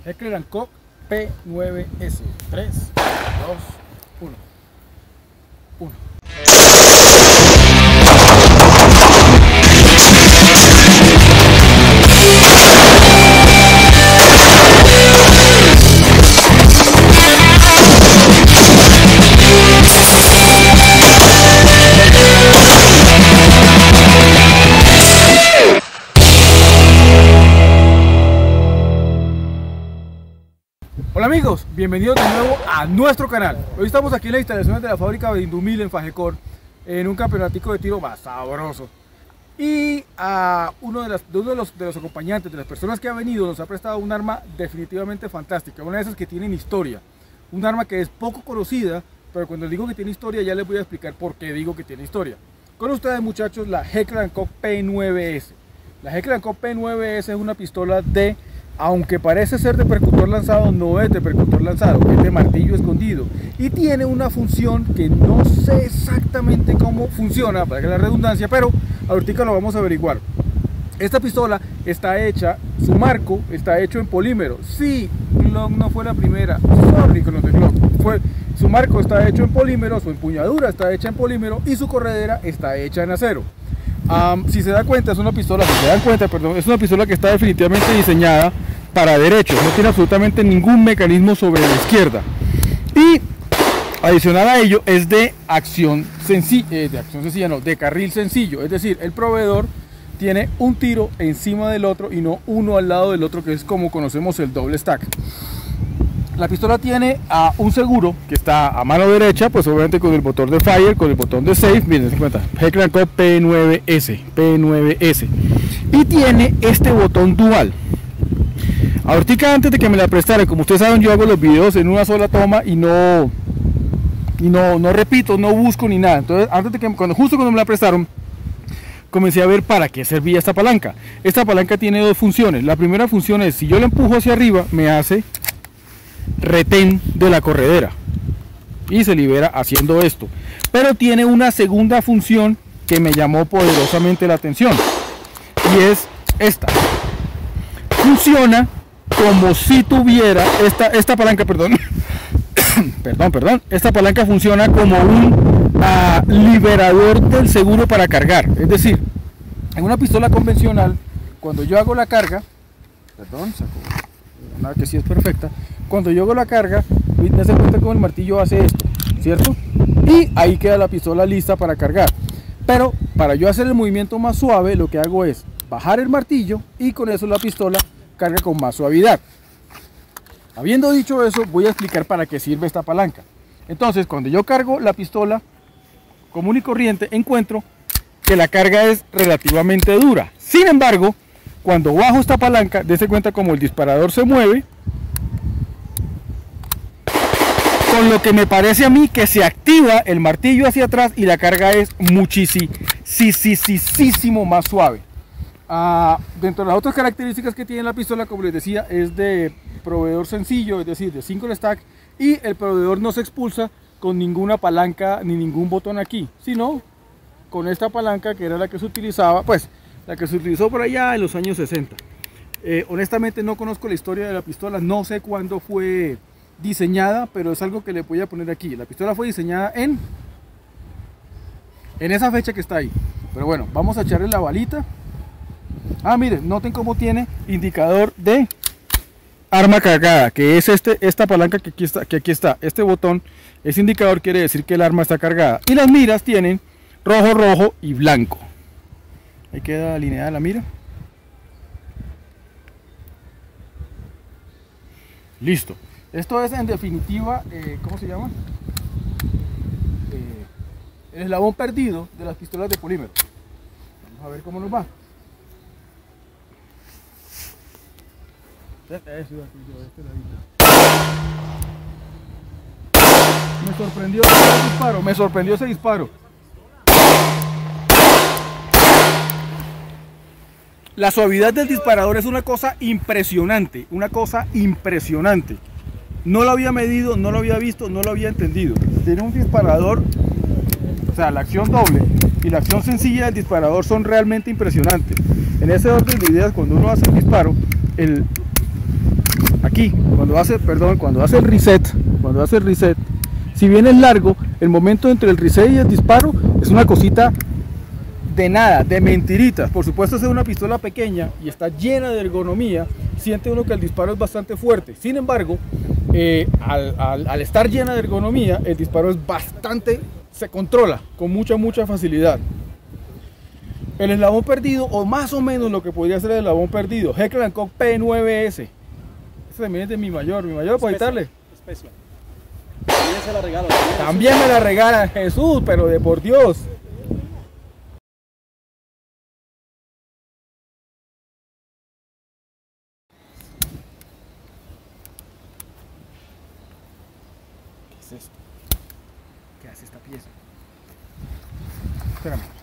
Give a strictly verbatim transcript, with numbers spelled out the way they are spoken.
Heckler and Koch P nueve S. tres, dos, uno. uno. Hola amigos, bienvenidos de nuevo a nuestro canal. Hoy estamos aquí en las instalaciones de la fábrica Indumil en Fajecor, en un campeonatico de tiro más sabroso. Y a uno, de, las, de uno de, los, de los acompañantes, de las personas que ha venido, nos ha prestado un arma definitivamente fantástica. Una de esas que tienen historia. Un arma que es poco conocida, pero cuando digo que tiene historia ya les voy a explicar por qué digo que tiene historia. Con ustedes muchachos, la Heckler and Koch P nueve S. La Heckler and Koch P nueve S es una pistola de... Aunque parece ser de percutor lanzado, no es de percutor lanzado, es de martillo escondido. Y tiene una función que no sé exactamente cómo funciona, para que la redundancia, pero ahorita lo vamos a averiguar. Esta pistola está hecha, su marco está hecho en polímero. Sí, Glock no fue la primera, sorry con los de Glock. Fue, su marco está hecho en polímero, su empuñadura está hecha en polímero y su corredera está hecha en acero. Um, si se da cuenta, es una pistola, si se dan cuenta, perdón, es una pistola que está definitivamente diseñada para derechos, no tiene absolutamente ningún mecanismo sobre la izquierda. Y adicional a ello es de acción sencilla, eh, de acción sencilla no, de carril sencillo, es decir, el proveedor tiene un tiro encima del otro y no uno al lado del otro, que es como conocemos el doble stack. La pistola tiene uh, un seguro que está a mano derecha, pues obviamente con el botón de fire, con el botón de safe. Miren, se cuenta, Heckler and Koch P nueve S, P nueve S. Y tiene este botón dual. Ahorita antes de que me la prestaran, como ustedes saben, yo hago los videos en una sola toma y no y no, no repito, no busco ni nada. Entonces, antes de que, cuando, justo cuando me la prestaron, comencé a ver para qué servía esta palanca. Esta palanca tiene dos funciones. La primera función es, si yo la empujo hacia arriba, me hace retén de la corredera y se libera haciendo esto. Pero tiene una segunda función que me llamó poderosamente la atención, y es esta. Funciona como si tuviera esta, esta palanca, perdón, perdón, perdón, esta palanca funciona como un uh, liberador del seguro para cargar. Es decir, en una pistola convencional, cuando yo hago la carga, perdón, saco una que sí es perfecta, cuando yo hago la carga, me se cuenta cómo el martillo hace esto, ¿cierto? Y ahí queda la pistola lista para cargar. Pero para yo hacer el movimiento más suave, lo que hago es bajar el martillo y con eso la pistola carga con más suavidad. Habiendo dicho eso, voy a explicar para qué sirve esta palanca. Entonces, cuando yo cargo la pistola común y corriente, encuentro que la carga es relativamente dura. Sin embargo, cuando bajo esta palanca, dése cuenta como el disparador se mueve, con lo que me parece a mí que se activa el martillo hacia atrás y la carga es muchísimo más suave. Uh, dentro de las otras características que tiene la pistola, como les decía, es de proveedor sencillo, es decir, de single stack, y el proveedor no se expulsa con ninguna palanca ni ningún botón aquí, sino con esta palanca que era la que se utilizaba, pues la que se utilizó por allá en los años sesenta. Eh, honestamente no conozco la historia de la pistola, no sé cuándo fue diseñada, pero es algo que le voy a poner aquí. La pistola fue diseñada en en esa fecha que está ahí. Pero bueno, vamos a echarle la balita. Ah, miren, noten cómo tiene indicador de arma cargada, que es este, esta palanca que aquí está, que aquí está. Este botón, ese indicador quiere decir que el arma está cargada. Y las miras tienen rojo, rojo y blanco. Ahí queda alineada la mira. Listo. Esto es en definitiva, eh, ¿cómo se llama? Eh, el eslabón perdido de las pistolas de polímero. Vamos a ver cómo nos va. Me sorprendió ese disparo, me sorprendió ese disparo. La suavidad del disparador es una cosa impresionante, una cosa impresionante. No lo había medido, no lo había visto, no lo había entendido. Tiene un disparador, o sea, la acción doble y la acción sencilla del disparador son realmente impresionantes. En ese orden de ideas, cuando uno hace el disparo, el, aquí, cuando hace, perdón, cuando hace el reset, cuando hace el reset, si bien es largo, el momento entre el reset y el disparo es una cosita de nada, de mentiritas. Por supuesto, es una pistola pequeña y está llena de ergonomía, siente uno que el disparo es bastante fuerte. Sin embargo, eh, al, al, al estar llena de ergonomía, el disparo es bastante, se controla con mucha, mucha facilidad. El eslabón perdido, o más o menos lo que podría ser el eslabón perdido, Heckler and Koch P nueve S. Este también es de mi mayor, mi mayor, ¿puedo quitarle? Especial. También se la regalo. También me la regalan, Jesús, pero de por Dios. ¿Qué es esto? ¿Qué hace esta pieza? Espérame.